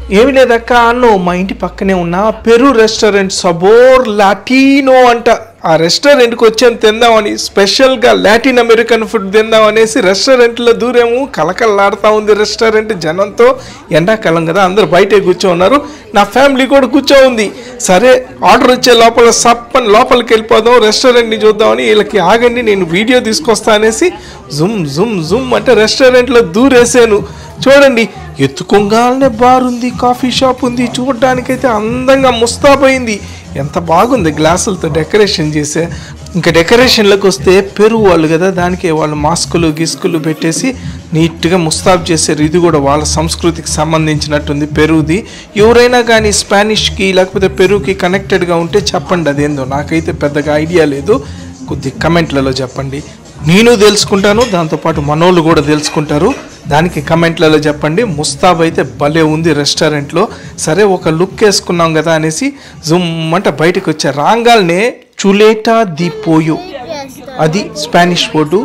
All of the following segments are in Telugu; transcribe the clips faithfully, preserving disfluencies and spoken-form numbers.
ఏమి లేదక్క అన్ను మా ఇంటి పక్కనే ఉన్న పెరు రెస్టారెంట్ సబోర్ లాటినో అంట. ఆ రెస్టారెంట్కి వచ్చాను తిందామని, స్పెషల్గా లాటిన్ అమెరికన్ ఫుడ్ తిందాం అనేసి రెస్టారెంట్లో దూరేము. కలకల్లాడుతూ ఉంది రెస్టారెంట్ జనంతో. ఎండాకాలం కదా, అందరు బయటే కూర్చో ఉన్నారు. నా ఫ్యామిలీ కూడా కూర్చో ఉంది. సరే ఆర్డర్ వచ్చే లోపల సప్పని లోపలికి వెళ్ళిపోదాం, రెస్టారెంట్ని చూద్దామని వీళ్ళకి ఆగండి నేను వీడియో తీసుకొస్తా అనేసి జుమ్ జుమ్ జుమ్ అంటే రెస్టారెంట్లో దూరేసాను. చూడండి, ఎత్తుకోగానే బార్ ఉంది, కాఫీ షాప్ ఉంది. చూడడానికైతే అందంగా ముస్తాబైంది. ఎంత బాగుంది, గ్లాసులతో డెకరేషన్ చేసే. ఇంకా డెకరేషన్లకు వస్తే పెరుగు వాళ్ళు కదా, దానికి వాళ్ళు మాస్కులు గిస్కులు పెట్టేసి నీట్గా ముస్తాబ్ చేశారు. ఇది కూడా వాళ్ళ సంస్కృతికి సంబంధించినట్టుంది పెరుగుది. ఎవరైనా కానీ స్పానిష్కి లేకపోతే పెరుగుకి కనెక్టెడ్గా ఉంటే చెప్పండి అదేందో. నాకైతే పెద్దగా ఐడియా లేదు, కొద్ది కమెంట్లలో చెప్పండి. నేను తెలుసుకుంటాను, దాంతోపాటు మనోళ్ళు కూడా తెలుసుకుంటారు. దానికి కమెంట్లలో చెప్పండి. ముస్తాబ్ అయితే భలే ఉంది రెస్టారెంట్లో. సరే ఒక లుక్ వేసుకున్నాం కదా అనేసి జుమ్ అంటే బయటకు వచ్చా. రాంగాల్నే చులేటా ది పోయో, అది స్పానిష్ ఫుడ్.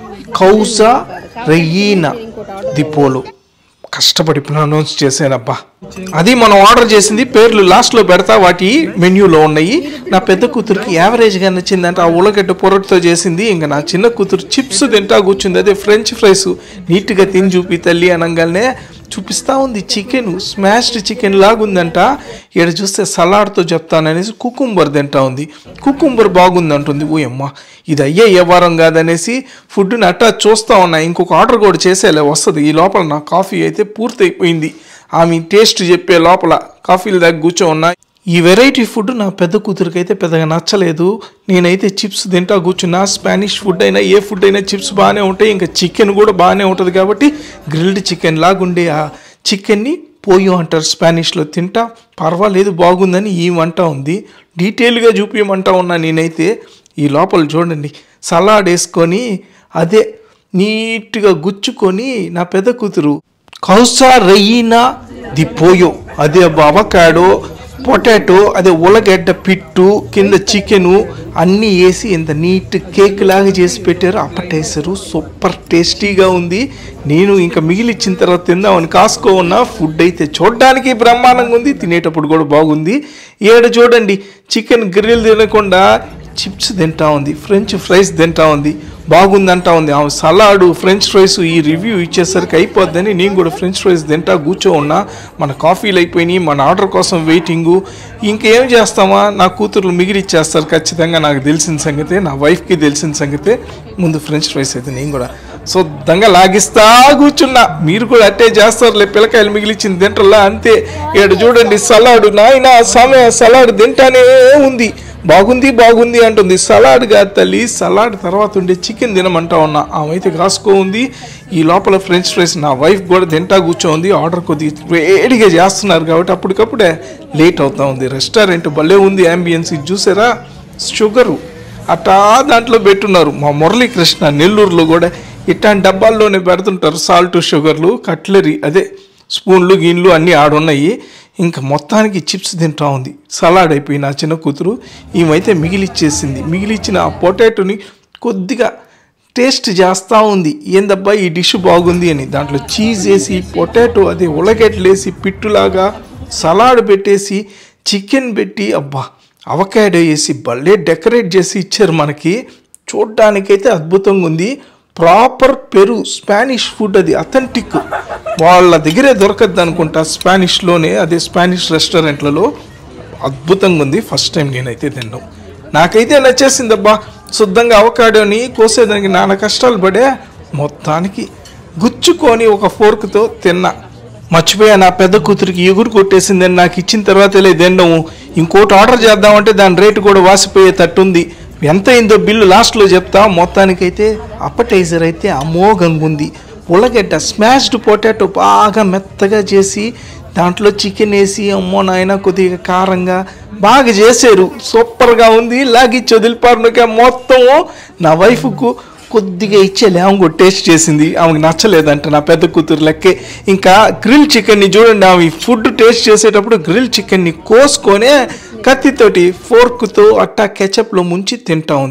కౌజా రెయినా ది పోలో, కష్టపడి ప్రొనౌన్స్ చేశానబ్బా. అది మనం ఆర్డర్ చేసింది. పేర్లు లాస్ట్లో పెడతా, వాటి మెన్యూలో ఉన్నాయి. నా పెద్ద కూతురికి యావరేజ్గా నచ్చిందంటే ఆ ఉల్లగడ్డ పొరటితో చేసింది. ఇంకా నా చిన్న కూతురు చిప్స్ తింటా కూర్చుంది. అదే ఫ్రెంచ్ ఫ్రైస్ నీట్గా తిని చూపి తల్లి అనగానే చూపిస్తూ ఉంది. చికెన్ స్మాష్డ్ చికెన్ లాగుందంట. ఇక్కడ చూస్తే సలాడ్తో చెప్తాననేసి కుకుంబర్ తింటా ఉంది. కుకుంబర్ బాగుంది అంటుంది. ఓ అమ్మ, ఇది అయ్యే వ్యవహారం కాదనేసి ఫుడ్ని అట్టా చూస్తూ ఉన్నా. ఇంకొక ఆర్డర్ కూడా చేసేలే వస్తుంది. ఈ లోపల నా కాఫీ అయితే పూర్తయిపోయింది. ఆమె టేస్ట్ చెప్పే లోపల కాఫీల దగ్గర కూర్చో ఉన్నా. ఈ వెరైటీ ఫుడ్ నా పెద్ద కూతురికి అయితే పెద్దగా నచ్చలేదు. నేనైతే చిప్స్ తింటా కూర్చున్నా. స్పానిష్ ఫుడ్ అయినా ఏ ఫుడ్ అయినా చిప్స్ బాగానే ఉంటాయి, ఇంకా చికెన్ కూడా బాగానే ఉంటుంది కాబట్టి గ్రిల్డ్ చికెన్ లాగుండే ఆ చికెన్ని పోయో అంటారు స్పానిష్లో. తింటా పర్వాలేదు బాగుందని ఈ వంట ఉంది. డీటెయిల్గా చూపించమంటా ఉన్నా నేనైతే. ఈ లోపల చూడండి, సలాడ్ వేసుకొని అదే నీట్గా గుచ్చుకొని నా పెద్ద కూతురు కౌసా రెయినా ది పోయో, అదే అవకాడో పొటాటో, అదే ఉల్లగడ్డ పిట్టు కింద చికెను అన్నీ వేసి ఇంత నీట్ కేక్ లాగా చేసి పెట్టారు. అప్పటేసారు సూపర్ టేస్టీగా ఉంది. నేను ఇంకా మిగిలిచ్చిన తర్వాత తిందామని కాసుకో ఉన్నా. ఫుడ్ అయితే చూడడానికి బ్రహ్మాండంగా ఉంది, తినేటప్పుడు కూడా బాగుంది. ఏడు చూడండి, చికెన్ గ్రిల్ తినకుండా చిప్స్ తింటా ఉంది, ఫ్రెంచ్ ఫ్రైస్ తింటా ఉంది, బాగుందంటా ఉంది. ఆ సలాడు ఫ్రెంచ్ ఫ్రైస్ ఈ రివ్యూ ఇచ్చేసరికి అయిపోద్దని నేను కూడా ఫ్రెంచ్ ఫ్రైస్ తింటా కూర్చో ఉన్నా. మన కాఫీలు అయిపోయినాయి, మన ఆర్డర్ కోసం వెయిటింగు. ఇంకేం చేస్తామా, నా కూతుర్లు మిగిలిచ్చేస్తారు ఖచ్చితంగా. నాకు తెలిసిన సంగతే, నా వైఫ్కి తెలిసిన సంగతే. ముందు ఫ్రెంచ్ ఫ్రైస్ అయితే నేను కూడా శుద్ధంగా లాగిస్తా కూర్చున్నా. మీరు కూడా అట్టే చేస్తారులే, పిల్లకాయలు మిగిలిచ్చింది తింటల్లా అంతే. ఇక్కడ చూడండి సలాడు, నాయన సమయ సలాడ్ తింటానే ఉంది. బాగుంది బాగుంది అంటుంది. సలాడ్ కాదు తల్లి, సలాడ్ తర్వాత ఉండే చికెన్ తినమంటా ఉన్నా. ఆమె అయితే కాసుకో ఉంది. ఈ లోపల ఫ్రెంచ్ ఫ్రైస్ నా వైఫ్ కూడా తింటా కూర్చోంది. ఆర్డర్ కొద్దిగా వేడిగా చేస్తున్నారు కాబట్టి అప్పటికప్పుడే లేట్ అవుతా ఉంది. రెస్టారెంట్ భలే ఉంది, అంబియన్స్ ఇది చూసారా. షుగరు అట్టా దాంట్లో పెట్టున్నారు. మా మురళీకృష్ణ నెల్లూరులో కూడా ఇట్లాంటి డబ్బాల్లోనే పెడుతుంటారు సాల్ట్ షుగర్లు, కట్లరీ అదే స్పూన్లు గిన్లు అన్నీ ఆడున్నాయి. ఇంకా మొత్తానికి చిప్స్ తింటా ఉంది. సలాడ్ అయిపోయి నా చిన్న కూతురు ఈమైతే మిగిలిచ్చేసింది. మిగిలిచ్చిన ఆ పొటాటోని కొద్దిగా టేస్ట్ చేస్తూ ఉంది. ఏందబ్బా ఈ డిష్ బాగుంది అని. దాంట్లో చీజ్ వేసి పొటాటో అదే ఉల్లగడ్డలు వేసి పిట్టులాగా సలాడ్ పెట్టేసి చికెన్ పెట్టి అబ్బా అవకాడో వేసి భలే డెకరేట్ చేసి ఇచ్చారు మనకి. చూడ్డానికైతే అద్భుతంగా ఉంది. ప్రాపర్ పెరు స్పానిష్ ఫుడ్, అది అథెంటిక్. వాళ్ళ దగ్గరే దొరకద్దు అనుకుంటా స్పానిష్లోనే, అదే స్పానిష్ రెస్టారెంట్లలో. అద్భుతంగా ఉంది. ఫస్ట్ టైం నేనైతే తిన్నాను, నాకైతే నచ్చేసిందబ్బా. శుద్ధంగా అవకాడోని కోసేదానికి నాన్న కష్టాలు పడే మొత్తానికి గుచ్చుకొని ఒక ఫోర్క్తో తిన్నా. మర్చిపోయా, నా పెద్ద కూతురికి ఎగురు కొట్టేసిందని నాకు ఇచ్చిన తర్వాత లే తినడం. ఇంకోటి ఆర్డర్ చేద్దామంటే దాని రేటు కూడా వాసిపోయే తట్టుంది. ఎంత అయిందో బిల్లు లాస్ట్లో చెప్తా. మొత్తానికైతే అప్పటైజర్ అయితే అమోఘంగా ఉంది. ఉల్లగడ్డ స్మాష్డ్ పొటాటో బాగా మెత్తగా చేసి దాంట్లో చికెన్ వేసి అమ్మో నాయన కొద్దిగా కారంగా బాగా చేశారు. సూపర్గా ఉంది. లాగిచ్చి వదిలిపారునకే మొత్తం నా వైఫ్కు కొద్దిగా ఇచ్చేలే, ఆమె కూడా టేస్ట్ చేసింది. ఆమెకు నచ్చలేదంట నా పెద్ద కూతురు లెక్కే. ఇంకా గ్రిల్ చికెన్ని చూడండి, ఆమె ఫుడ్ టేస్ట్ చేసేటప్పుడు గ్రిల్ చికెన్ని కోసుకొనే కత్తితోటి ఫోర్క్తో అట్టా కెచప్లో ముంచి తింటా ఉంది.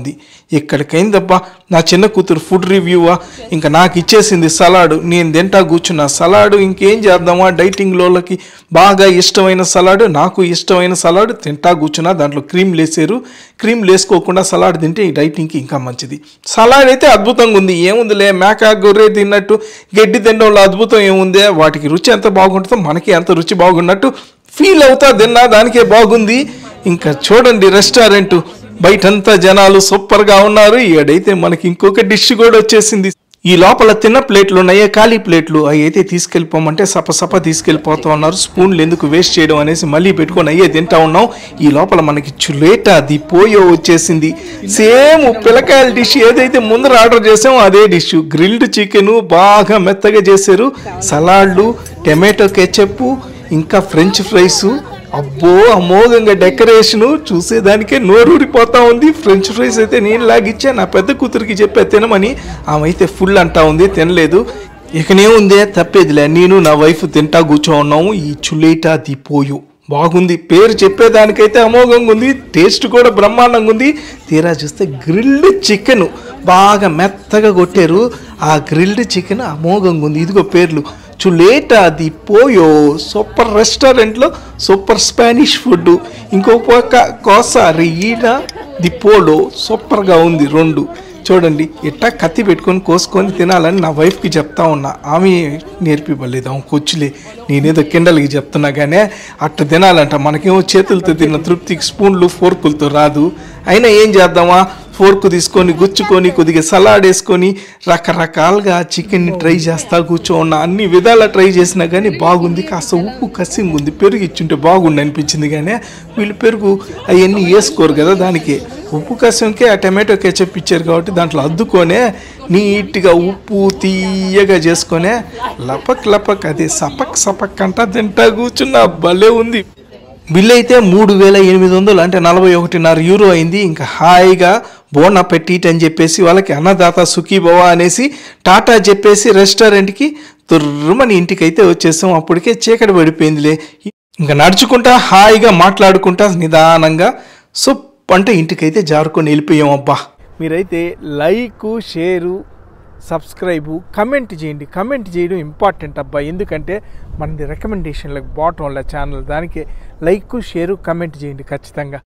ఇక్కడికైందబ్బా నా చిన్న కూతురు ఫుడ్ రివ్యూవా ఇంకా నాకు ఇచ్చేసింది సలాడ్. నేను తింటా కూర్చున్నా సలాడ్. ఇంకేం చేద్దామా డైటింగ్లోకి బాగా ఇష్టమైన సలాడ్, నాకు ఇష్టమైన సలాడ్ తింటా కూర్చున్నా. దాంట్లో క్రీమ్ లేసారు. క్రీమ్ లేసుకోకుండా సలాడ్ తింటే ఈ డైటింగ్కి ఇంకా మంచిది. సలాడ్ అయితే అద్భుతంగా ఉంది. ఏముందిలే మేక గొర్రె తిన్నట్టు గడ్డి తినడంలో అద్భుతం ఏముందే. వాటికి రుచి ఎంత బాగుంటుందో మనకి ఎంత రుచి బాగున్నట్టు ఫీల్ అవుతా తిన్నా దానికే బాగుంది. ఇంకా చూడండి రెస్టారెంట్ బయటంతా జనాలు సూపర్గా ఉన్నారు. ఈడైతే మనకి ఇంకొక డిష్ కూడా వచ్చేసింది. ఈ లోపల తిన్న ప్లేట్లు ఉన్నాయే ఖాళీ ప్లేట్లు, అవి అయితే తీసుకెళ్ళిపోమంటే సప సప తీసుకెళ్ళిపోతూ ఉన్నారు. స్పూన్లు ఎందుకు వేస్ట్ చేయడం అనేసి మళ్ళీ పెట్టుకొని అయ్యే తింటా ఉన్నాం. ఈ లోపల మనకి చులేటా ది పోయో వచ్చేసింది. సేమ్ పిల్లకాయల డిష్ ఏదైతే ముందర ఆర్డర్ చేసామో అదే డిష్. గ్రిల్డ్ చికెన్ బాగా మెత్తగా చేశారు. సలాడ్లు, టమాటో కెచప్, ఇంకా ఫ్రెంచ్ ఫ్రైస్. అబ్బో అమోఘంగా డెకరేషను చూసేదానికే నోరూరిపోతా ఉంది. ఫ్రెంచ్ ఫ్రైస్ అయితే నేను లాగిచ్చా నా పెద్ద కూతురికి చెప్పా తినమని. ఆమె అయితే ఫుల్ అంటా ఉంది, తినలేదు. ఇకనేముందే తప్పేదిలే, నేను నా వైఫ్ తింటా కూర్చో ఉన్నాము. ఈ చులేటా ది పోయో బాగుంది. పేరు చెప్పేదానికైతే అమోఘంగా ఉంది, టేస్ట్ కూడా బ్రహ్మాండంగా ఉంది. తీరా చూస్తే గ్రిల్డ్ చికెన్ బాగా మెత్తగా కొట్టారు. ఆ గ్రిల్డ్ చికెన్ అమోఘంగా ఉంది. ఇదిగో పేర్లు చులేటా ది పోయో సూపర్ రెస్టారెంట్లో సూపర్ స్పానిష్ ఫుడ్. ఇంకో పక్క కోసా రియీనా ది పోలో సూపర్గా ఉంది. రెండు చూడండి ఇట్టా కత్తి పెట్టుకొని కోసుకొని తినాలని నా వైఫ్కి చెప్తా ఉన్నా. ఆమె నేర్పివ్వలేదు, ఆమె కొచ్చులే. నేనేదో కిండలకి చెప్తున్నా కానీ అట్ట తినాలంట. మనకేమో చేతులతో తిన్న తృప్తికి స్పూన్లు ఫోర్కులతో రాదు. అయినా ఏం చేద్దామా, ఫోర్కు తీసుకొని గుచ్చుకొని కొద్దిగా సలాడ్ వేసుకొని రకరకాలుగా చికెన్ని ట్రై చేస్తా కూర్చో ఉన్నా. అన్ని విధాలా ట్రై చేసినా కానీ బాగుంది. కాస్త ఉప్పు కసింగ్ ఉంది. పెరుగు ఇచ్చుంటే బాగుండి అనిపించింది కానీ వీళ్ళు పెరుగు అవన్నీ వేసుకోరు కదా. దానికి ఉప్పు కసింకే ఆ టమాటో కెచప్ ఇచ్చారు కాబట్టి దాంట్లో అద్దుకొనే నీట్గా ఉప్పు తీయగా చేసుకొనే లపక్ లపక్ అదే సపక్ సపక్ అంటా తింటా కూర్చున్నా. భలే ఉంది. బిల్ అయితే మూడు వేల ఎనిమిది వందలు అంటే నలభై ఒకటిన్నర యూరో అయింది. ఇంకా హాయిగా బోన్ అపెటీట్ అని చెప్పేసి వాళ్ళకి అన్నదాత సుఖీభవ అనేసి టాటా చెప్పేసి రెస్టారెంట్కి తుర్రుమని ఇంటికైతే వచ్చేసాం. అప్పటికే చీకటి పడిపోయిందిలే. ఇంకా నడుచుకుంటా హాయిగా మాట్లాడుకుంటా నిదానంగా సో అంటే ఇంటికైతే జారుకొని వెళ్ళిపోయాం. అబ్బా మీరైతే లైక్, షేరు, సబ్స్క్రైబు, కమెంట్ చేయండి. కమెంట్ చేయడం ఇంపార్టెంట్ అబ్బా, ఎందుకంటే మనది రికమెండేషన్లకు బాటంలో ఛానల్. దానికి లైక్, షేరు, కమెంట్ చేయండి ఖచ్చితంగా.